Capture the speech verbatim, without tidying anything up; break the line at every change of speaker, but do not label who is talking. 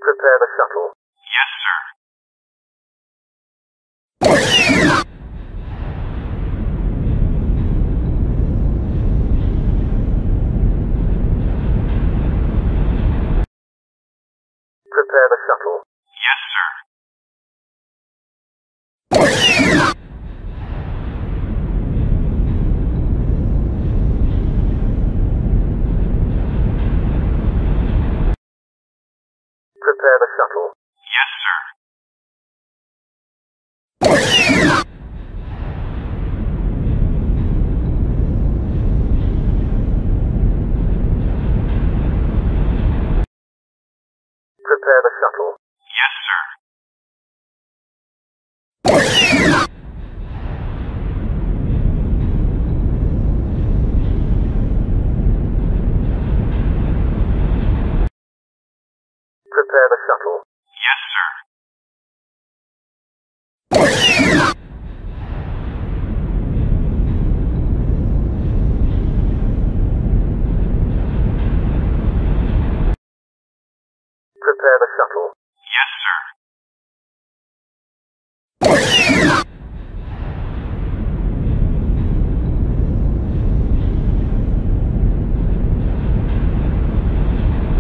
Prepare the shuttle.
Yes, sir.
Prepare the shuttle.
Yes, sir.
Prepare the shuttle.
Yes, sir.
Prepare the shuttle.
Yes, sir.
Prepare the shuttle.
Yes, sir.
Prepare the shuttle.
Yes, sir.